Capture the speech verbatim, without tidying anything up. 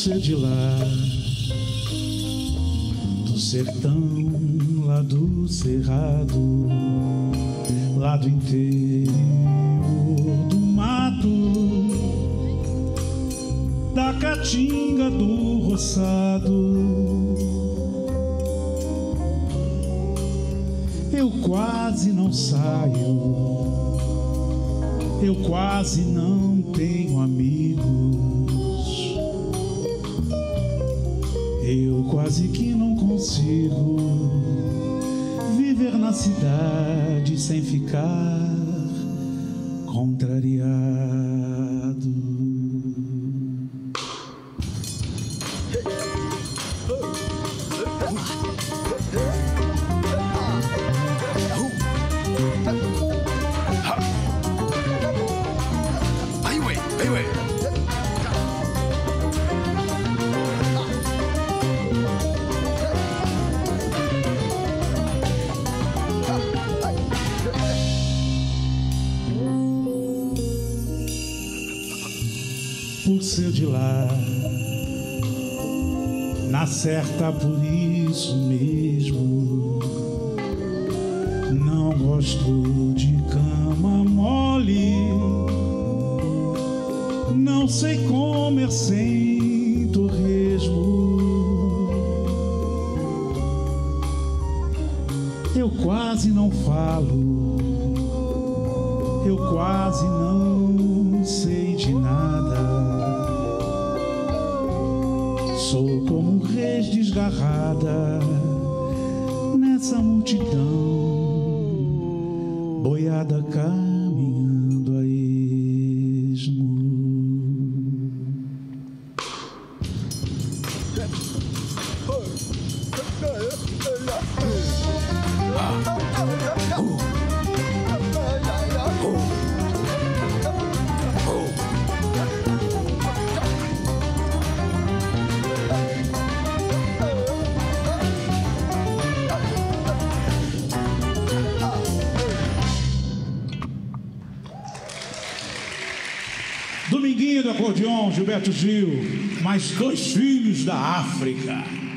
ser de lá, do sertão, lá do cerrado, lá do interior do mato, da caatinga do roçado, eu quase não saio, eu quase não tenho amigos, eu quase que não consigo viver na cidade sem ficar contrariado. Por ser de lá, na certa por isso mesmo, não gosto de cama mole, não sei comer sem torresmo, eu quase não falo, eu quase não sei de nada, sou como reis desgarrada nessa multidão, boiada caminhando a esmo. Dominguinho do acordeon, Gilberto Gil, mais dois filhos da África.